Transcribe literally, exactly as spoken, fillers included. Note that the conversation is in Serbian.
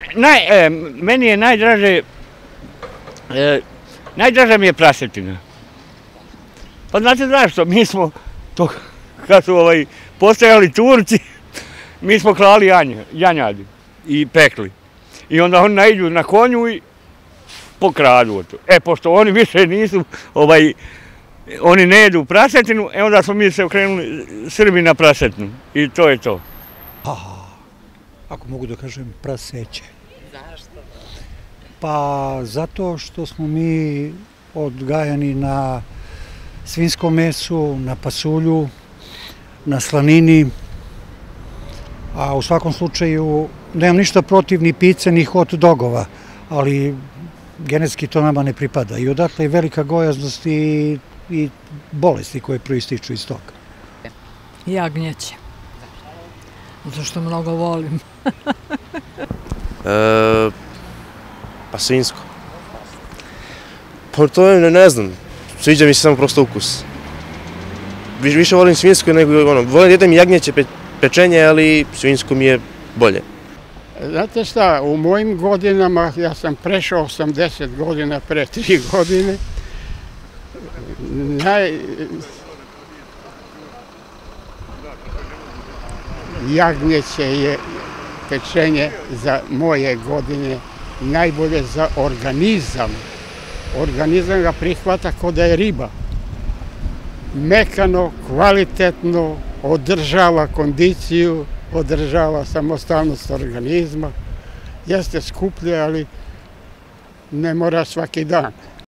Naj, e, meni je najdraže, e, najdraža mi je prasetina. Pa znate zašto? Mi smo, to, kad su ovaj, postojali Turci, mi smo klali janje, janjadi i pekli. I onda oni naiđu na konju i pokradu to. E, pošto oni više nisu, ovaj, oni ne jedu prasetinu, e onda smo mi se okrenuli Srbi na prasetinu. I to je to. Aha, ako mogu da kažem, praseće. Zašto? Pa zato što smo mi odgajani na svinjskom mesu, na pasulju, na slanini, a u svakom slučaju nemam ništa protiv ni pice, ni hot dogova, ali genetski to nama ne pripada i odatle je velika gojaznost i, i bolesti koje proističu iz toga. Jagnjeće. Zato što mnogo volim. e, pa svinjsko. Pa to je, ne znam, sviđa mi se samo prosto ukus. Viš, više volim svinjsko nego, ono, volim jedem jagnjeće pe, pečenje, ali svinjsko mi je bolje. Znate šta, u mojim godinama, ja sam prešao osamdeset godina pre tri godine, naj... jagnjeće je pečenje za moje godine najbolje za organizam. Organizam ga prihvata kao da je riba. Mekano, kvalitetno, održava kondiciju, održava samostalnost organizma. Jeste skuplje, ali ne mora svaki dan.